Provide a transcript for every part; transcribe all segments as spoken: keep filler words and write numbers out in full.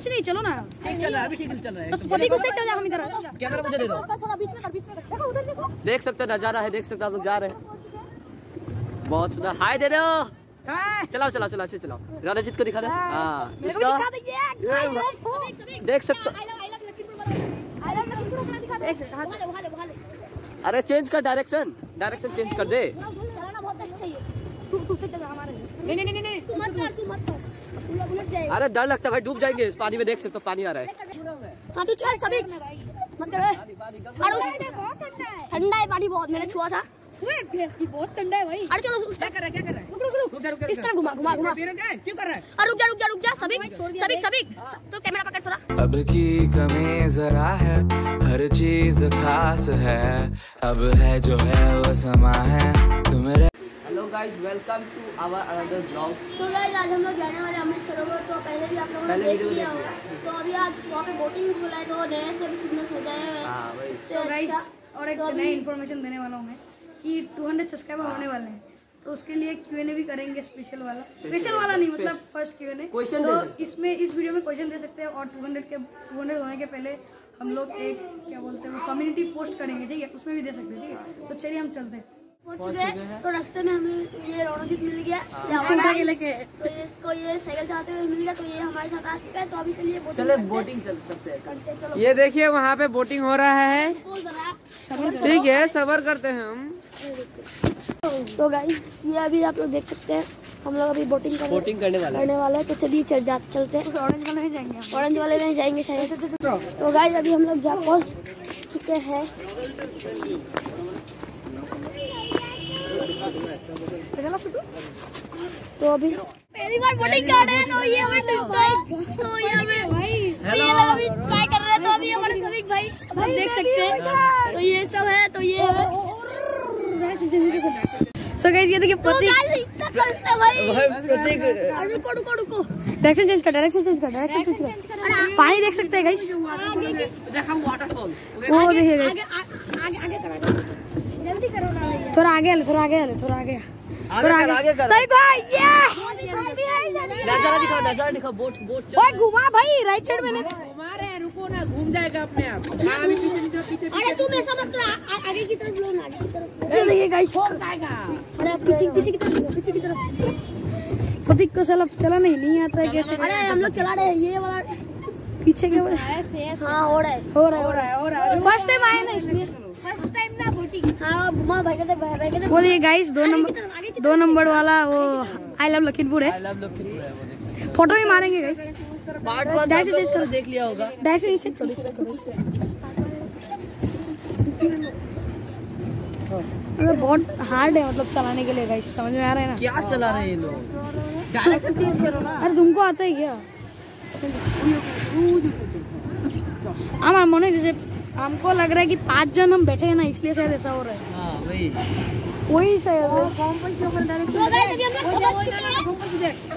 कुछ नहीं, चलो ना। ठीक चल रहा है, अभी ठीक चल रहा है। तो पति को से चल जा, हम इधर आ। कैमरा मुझे दे दो। थोड़ा बीच में कर, बीच में कर। उधर देखो, देख सकते हो नजारा है, देख सकते हो आप लोग जा रहे हैं। बहुत सुंदर। हाय दे दो। चलाओ चलाओ चलाओ अच्छे चलाओ। रणजीत को दिखा दो। हाँ देख सकते हो। अरे चेंज कर डायरेक्शन, डायरेक्शन चेंज कर दे। चलाना बहुत अच्छा है। तू तू से चला हमारे। नहीं नहीं नहीं नहीं, तू मत कर, तू मत कर, उलट जाएगा। अरे डर लगता है भाई, डूब जाएंगे इस पानी में। देख सकते हो पानी आ रहा है। हाँ तू चल सभी मत कर। ठंडा है पानी बहुत, मैंने छुआ था। भैंस की बहुत ठंडा है भाई। अरे चलो क्या कर रहा है, क्या कर रहा है? रुक रुक रुक रुक, इस तरह घुमा घुमा घुमा। क्यों कर रहा है? अरे रुक जा रुक जा रुक जा। सभी सभी सभी तो कैमरा पकड़ थोड़ा। अब की कमी जरा है, हर चीज खास है, अब है जो है वो समा है तुम्हारे। Hello guys, welcome to our another blog. तो गाइस आज हम लोग जाने वाले अमृत सरोवर। तो पहले भी आप लोगों ने देख लिया होगा। तो अभी आज वहाँ पे बोटिंग खुला है, तो नए से भी सुंदर सजाया हुआ है। तो गाइस और एक नई इन्फॉर्मेशन देने वाला हूँ मैं कि दो सौ सब्सक्राइबर होने वाले हैं, तो उसके लिए क्यू एन ए भी करेंगे। स्पेशल वाला स्पेशल वाला नहीं, मतलब फर्स्ट क्यू एन ए। तो इसमें इस वीडियो में क्वेश्चन दे सकते हैं। और दो सौ के दो सौ होने के पहले हम लोग एक क्या बोलते हैं कम्युनिटी पोस्ट करेंगे, ठीक है? उसमें भी दे सकते हैं, ठीक है? तो चलिए हम चलते हैं। पहुंच चुके हैं। तो रास्ते में हमें ये रणजीत मिल गया, लेके तो ये इसको ये साइकिल चलाते हुए मिल गया। तो ये हमारे साथ आ चुका है। तो अभी चलिए चले बोटिंग करते हैं। चलो ये देखिए वहाँ पे बोटिंग हो रहा है। ठीक है, सबर करते हैं हम। तो गाइस ये अभी आप लोग देख सकते हैं, हम लोग अभी बोटिंग कर बोटिंग करने वाले करने वाले हैं। तो चलिए चल जा चलते हैं। ऑरेंज वाले में जाएंगे, ऑरेंज वाले में जाएंगे शायद। तो गाइस अभी हम लोग जा पहुँच चुके हैं। तो अभी पहली बार बोटिंग कर रहे हैं। तो ये हमारे तो ये हमें तो ये लोग अभी ट्राई कर रहे हैं। तो अभी हमारे सभी भाई आप देख सकते हैं। तो ये सब है, तो ये है। सो गाइस ये देखिए तो प्रतीक गाइस इतना करते हैं भाई। प्रतीक रुको रुको रुको, डायरेक्शन चेंज कर, डायरेक्शन चेंज कर, डायरेक्शन चेंज कर। पानी देख सकते हैं गाइस, देखा वाटरफॉल। वो देखिए गाइस। आगे आगे करो, जल्दी करो ना भैया। थोड़ा आगे आले, थोड़ा आगे आले, थोड़ा आगे आगे कर, आगे कर। सही भाई ये नजारा दिखाओ, नजारा दिखाओ। बोट बोट ओए घुमा भाई, राइट साइड में घुमा रहे हैं, रुको ना, घूम जाएगा अपने आप। अभी पीछे पीछे पीछे अरे तुम ऐसा मत कर, आगे की तरफ लो ना, आगे की तरफ। ये देखिए गाइस। अरे पीछे पीछे की तरफ, पीछे की तरफ। प्रतीक को चला चला नहीं नहीं आता है कैसे? अरे हम लोग चला रहे हैं ये वाला पीछे के हाँ हो रहा है हो रहा है हो रहा है हो रहा है। फर्स्ट टाइम आए ना इसलिए। फर्स्ट टाइम ना बोटिंग। हाँ घुमा भाई कहते भाई कहते बोलिए गाइस, दो नंबर दो नंबर वाला वो आई लव लखीमपुर है। आई लव लखीमपुर है, वो देख सकते हैं। फोटो भी मारेंगे गाइस। पार्ट वन आप लोगों ने देख लिया होगा। डायरेक्शन नीचे थोड़ी सी मतलब बहुत हार्ड है, मतलब चलाने के लिए गाइस। समझ में आ रहा है ना? क्या चला रहे हैं ये लोग? डायरेक्शन चेंज करो ना। अरे तुमको आता है क्या? हमारा मन है जैसे हमको लग रहा है कि पांच जन हम बैठे हैं ना, इसलिए शायद ऐसा हो रहा है। हाँ वही वही शायद तो गाइस अभी हम लोग समझ चुके हैं।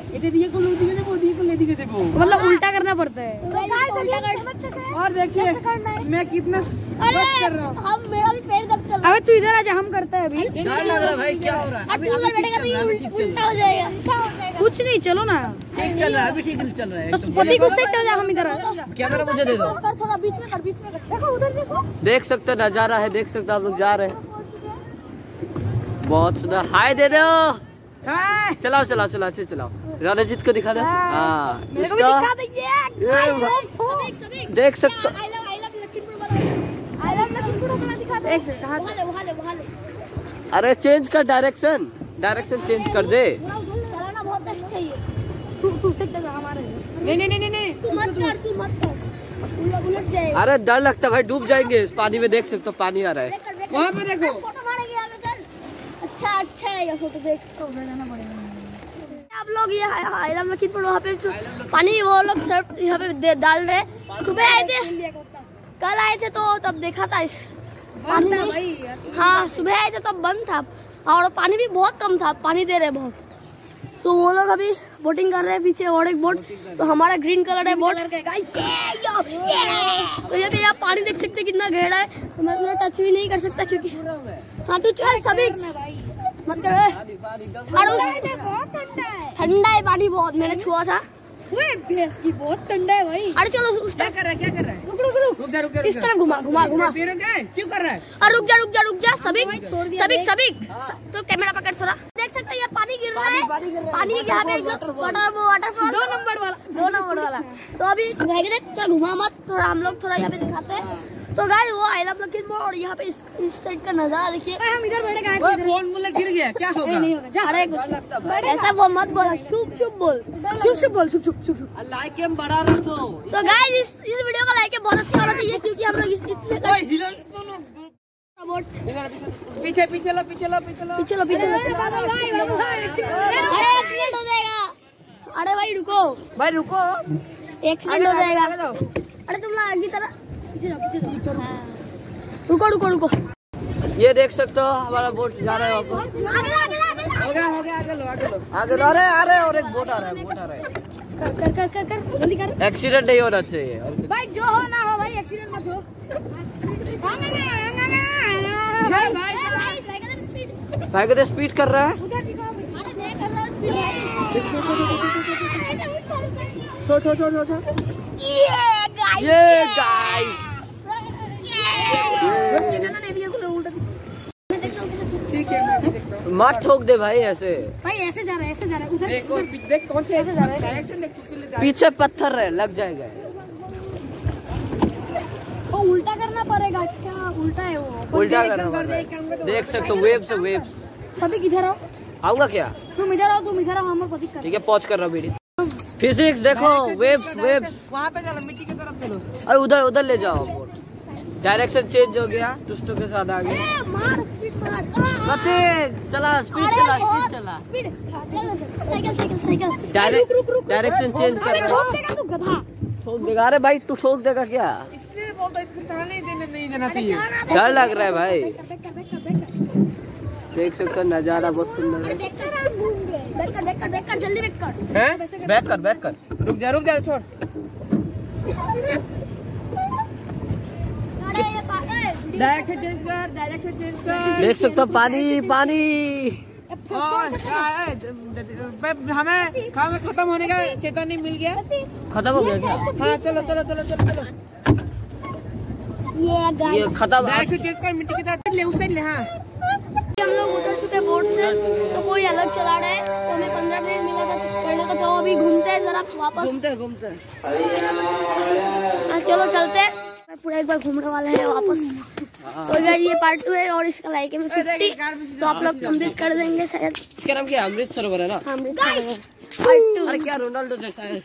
मतलब उल्टा करना पड़ता है। तो गाइस अभी हम समझ चुके हैं। और देखिए मैं कितना अरे हम मेरा भी पैर दर्द कर रहा अबे तू इधर आजा, हम करते हैं अभी। डर लग रहा है भाई, क्या हो रहा है? है। अब तू बैठेगा तो ये उल्टा हो जाएगा। क्या हो जाएगा? कुछ नहीं, चलो ना। ठीक चल रहा है, अभी ठीक चल रहा है। तो पति को से चल जा, हम इधर आ। कैमरा मुझे दे दो। कर थोड़ा बीच में कर, बीच में कर। देखो उधर देखो, देख सकते हो नजारा है, देख सकते हो आप लोग जा रहे हैं। बहुत सुंदर। हाय दे दो। चलाओ चलाओ चलाओ अच्छे चलाओ। रणजीत को दिखा दो। हाँ मेरे को भी दिखा दे ये। सभी सभी देख सकते हो। I love I love Lakhimpur वाला, आई लव लखीमपुर वाला दिखा दे। वहां ले वहां ले वहां ले। अरे चेंज कर डायरेक्शन, डायरेक्शन चेंज कर दे। चलाना बहुत अच्छा है ये। तू तू से चल जा हमारे। नहीं नहीं नहीं नहीं तू मत कर, तू मत कर, उलट उलट जाएगा। अरे डर लगता है भाई, डूब जाएंगे इस पानी में। देख सकते हो पानी आ रहा है। वहाँ पे देखो। फोटो मारेंगे यहाँ पे। चल अच्छा अच्छा है ये फोटो, देख तो उधर जाना पड़ेगा। आप लोग ये आई लव लखीमपुर वहाँ पे पानी वो लोग सर्फ यहाँ पे डाल रहे। सुबह आए थे, कल आए थे तो तब देखा था इस पानी में। हाँ सुबह आए थे तब बंद था, और पानी भी बहुत कम था, पानी दे रहे बहुत। तो वो लोग अभी बोटिंग कर रहे हैं पीछे, और एक बोट। तो हमारा ग्रीन कलर है बोट। तो ये भी आप पानी देख सकते हैं कितना गहरा है। तो मैं थोड़ा टच भी नहीं कर सकता क्योंकि हाँ तू चल सभी मत कर। ठंडा है पानी बहुत, मैंने छुआ था। ओए भैंस की बहुत ठंडा है भाई। अरे चलो उस क्या कर रहा है क्या कर रहा है? रुक रुक रुक रुक जा रुक जा इस तरह घुमा घुमा घुमा। क्यों कर रहा है? अरे रुक जा रुक जा रुक जा सबिक सबिक सबिक तो कैमरा पकड़ थोड़ा। देख सकते हैं ये पानी गिर रहा है, पानी यहाँ पे वाटर वाटरफॉल दो नंबर वाला दो नंबर वाला। तो अभी थोड़ा घुमा मत, थोड़ा हम लोग थोड़ा यहाँ पे दिखाते हैं। तो गाइस वो आई लव लखीमपुर और यहाँ पे इस इस साइड का नजारा देखिए। हम इधर बैठे गए वो फोन मुझे गिर गया क्या होगा? नहीं होगा। जा अरे कुछ ऐसा वो मत बोल, शुभ शुभ बोल, शुभ शुभ बोल, शुभ शुभ शुभ। लाइक एम बढ़ा रखो। तो गाइस इस इस वीडियो का लाइक बहुत अच्छा होना चाहिए क्योंकि हम लोग इस इतने पीछे पीछे लो पीछे लो पीछे लो पीछे लो पीछे लो। बादल भाई बादल भाई अरे एक्सीडेंट हो जाएगा। अरे भाई रुको भाई रुको, एक्सीडेंट हो जाएगा। अरे तुम लोग आगे तरह पीछे जाओ पीछे जाओ। रुको रुको रुको। ये देख सकते हो हमारा बोट जा रहा है वापस। आगे आगे आगे हो गया हो गया, आगे लो आगे लो। आगे आ रहे आ रहे और एक बोट आ रहा है, बोट आ रहा है। कर कर कर कर कर जल्दी कर एक्सीडेंट नहीं होना चाहिए। भाई, जो हो ना हो भाई, एक्सीडेंट मत हो। भाई भाई भाई को स्पीड कर रहा है। छो छो छो छो छो ये गाइस ठीक है, मैं भी देखता हूँ। मत ठोक दे भाई ऐसे। भाई ऐसे जा रहा है, ऐसे जा रहा है उधर। देख और पीछे देख कौन से ऐसे जा रहा है, डायरेक्शन देख किसके लिए जा रहा है। पीछे पत्थर है, लग जाएगा। वो उल्टा करना पड़ेगा। अच्छा उल्टा है वो। उल्टा करना पड़ रहा है। देख सकते हो वेव्स वेव्स। सभी किधर आओ, आऊंगा क्या? तुम इधर आओ, तुम इधर आओ, हमारे पति कर। ठीक है पॉज कर रहा हूँ वीडियो। फिजिक्स देखो, वेव्स वेव्स। वहाँ पे चलो, मिट्टी की तरफ चलो। अरे उधर उधर ले जाओ बोट। डायरेक्शन चेंज हो गया, टुस्टो के साथ आ गया। मार स्पीड मार। प्रतीक चला, स्पीड चला, स्पीड चला। Speed cycle cycle cycle. Direct direction change कर रहा ठोक देगा तू गधा। है। ठोक देगा। अरे भाई तू ठोक देगा क्या? इसलिए बोलता इसको चलाने देने नहीं देना चाहिए। डर लग रहा है भाई। बैक कर, बैक कर, बैक कर। देख सकते हो नजारा बहुत सुंदर है। बैक कर बैक कर बैक कर बैक कर जल्दी बैक कर। हैं? बैक कर बैक कर। रुक जा रुक जा छोड़। अरे ये पागल। डायरेक्शन चेंज कर, डायरेक्शन चेंज कर। देख सकते हो पानी पानी। और क्या है, हमें हमें खत्म होने का चेतावनी मिल गया। खत्म हो गया क्या? हाँ चलो चलो चलो चलो चलो। ये गाइस ये खत्म। डायरेक्शन चेंज कर, मिट्टी की तरफ ले, उस साइड ले। हाँ हम लोग उतर चुके बोट से, तो कोई अलग चला रहा है, तो हमें पंद्रह मिनट मिला था करने को। तो अभी घूमते हैं जरा वापस। घूमते हैं घूमते हैं। हाँ, चलो चलते हैं। पूरा एक बार घूमने वाले हैं वापस। तो गाइस ये पार्ट टू है और इसका लाइक है फिफ्टी, तो आप लोग कंप्लीट कर देंगे शायद। इसका नाम क्या है? अमृत सरोवर है ना? हाँ पार्ट टू। अरे क्या रोनाल्डो जैसा है?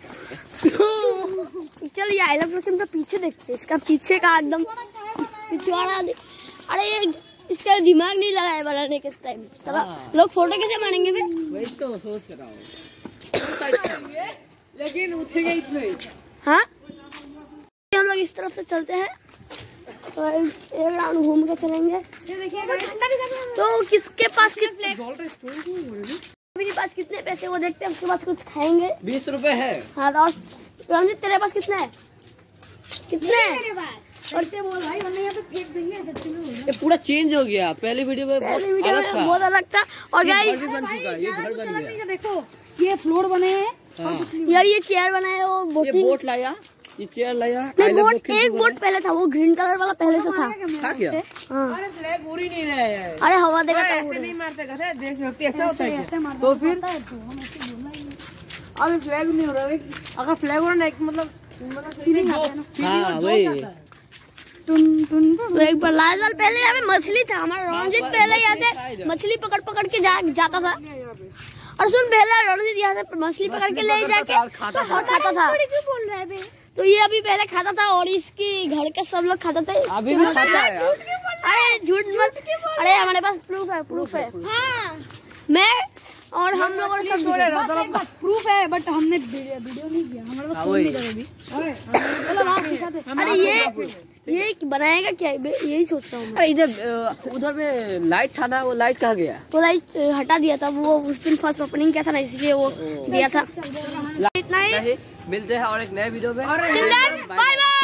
चल ये आई लव लखीमपुर पीछे देखते हैं, इसका पीछे का एकदम पिछवाड़ा। अरे ये इसका दिमाग नहीं लगा है बनाने के टाइम। चलो लोग फोटो कैसे मारेंगे फिर? वही तो सोच रहा हूँ। लेकिन उठेगा इतने। हाँ हम लोग इस तरफ से चलते हैं, तो एक राउंड घूम के चलेंगे। ये देखिए तो किसके पास कितने मेरे पास कितने पैसे वो देखते हैं, उसके बाद कुछ खाएंगे। बीस रुपए है। हाँ तो रंजित तेरे पास कितने है? कितने और से बोल भाई, वरना यहाँ पे फेंक देंगे। ये पूरा चेंज हो गया। पहली वीडियो में बहुत पहली वीडियो अलग में था। बहुत अलग था। और ये गाइस घर भी बन चुका है, ये घर बन गया। देखो ये फ्लोर बने हैं। हाँ। यार ये चेयर बनाए और ये बोटिंग। बोट लाया, ये चेयर लाया। नहीं बोट, एक बोट पहले था, वो ग्रीन कलर वाला पहले से था। था क्या? हाँ अरे फ्लैग उड़ ही नहीं रहा है। अरे हवा देगा हाँ, तो ऐसे उड़ेगा। नहीं मारते कहते देशभक्ति ऐसा होता है ऐसे क्या? मार तो फिर देता है तो हम ऐसे बोलना ही नहीं। अभी फ्लैग नहीं हो रहा है। अगर फ्लैग हो रहा है मतलब फीलिंग आता है ना। हाँ वही। टुन टुन तो एक बार लाल साल पहले यहाँ पे मछली था, हमारा रणजीत पहले यहाँ से मछली पकड़ पकड़ के जा जाता था। और सुन पहले रणजीत यहाँ से मछली पकड़ के ले जाके और खाता था। बोल रहा है तो ये अभी पहले खाता था और इसकी घर के सब लोग खाता था। अभी भी खाता है यार। अरे झूठ मत। अरे हमारे पास प्रूफ है, प्रूफ है। हाँ मैं और हम लोगों ने सब प्रूफ है, बट हमने वीडियो वीडियो नहीं किया। हमारे पास फोन नहीं था अभी। चलो ना दिखाते। अरे ये ये बनाएगा क्या, यही सोच रहा हूँ। अरे इधर उधर में लाइट था ना, वो लाइट कहाँ गया? वो लाइट हटा दिया था, वो उस दिन फर्स्ट ओपनिंग किया था ना, इसलिए वो दिया था। इतना ही। मिलते हैं और एक नए वीडियो में। Bye bye.